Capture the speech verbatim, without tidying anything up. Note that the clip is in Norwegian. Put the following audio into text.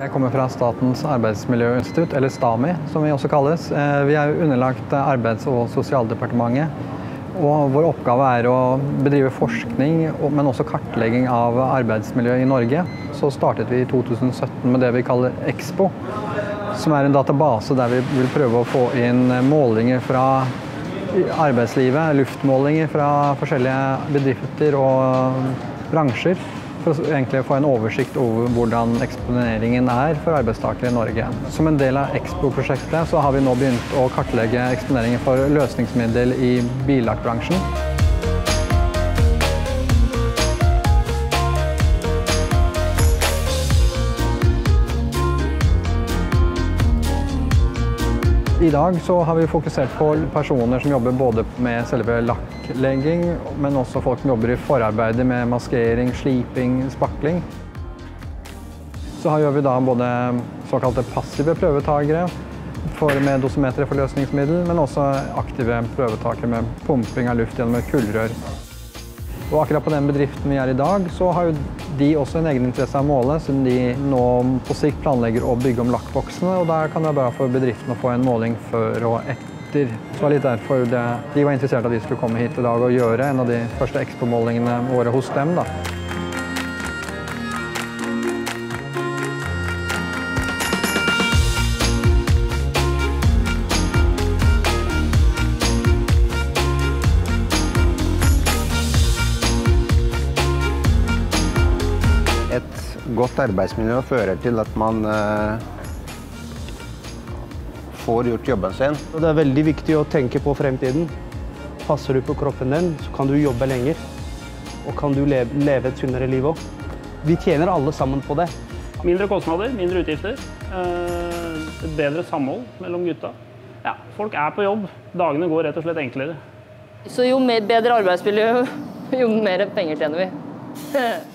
Jeg kommer fra Statens arbeidsmiljøinstitutt, eller STAMI, som vi også kalles. Vi er underlagt Arbeids- og sosialdepartementet, og vår oppgave er å bedrive forskning, men også kartlegging av arbeidsmiljø i Norge. Så startet vi i to tusen sytten med det vi kaller Expo, som er en database der vi vil prøve å få inn målinger fra arbeidslivet, luftmålinger fra forskjellige bedrifter og bransjer, for å egentlig få en oversikt over hvordan eksponeringen er for arbeidstakere i Norge. Som en del av Expo-prosjektet så har vi nå begynt å kartlegge eksponeringen for løsningsmiddel i billakkbransjen. I dag så har vi fokusert på personer som jobber både med selve lakklegging, men også folk som jobber i forarbeidet med maskering, sliping, spakling. Så gjør vi da både såkalte passive prøvetagere for med dosimetere for løsningsmiddel, men også aktive prøvetakere med pumping av luft gjennom et kullrør. Og akkurat på den bedriften vi er i dag, så har jo de også en egen interesse av målet, siden de nå på sikt planlegger å bygge om lakkboksene, og der kan det være bra for bedriften å få en måling før og etter. Så det var litt derfor det, de var interessert at vi skulle komme hit i dag og gjøre en av de første Expo-målingene våre hos dem, da. Et godt arbeidsmiljø fører til at man eh, får gjort jobben sin. Det er veldig viktig å tenke på fremtiden. Passer du på kroppen din, så kan du jobbe lenger. Og kan du leve, leve et sunnere liv også. Vi tjener alle sammen på det. Mindre kostnader, mindre utgifter. Et bedre samhold mellom gutta. Ja, folk er på jobb. Dagene går rett og slett enklere. Så jo mer bedre arbeidsmiljø, jo mer penger tjener vi.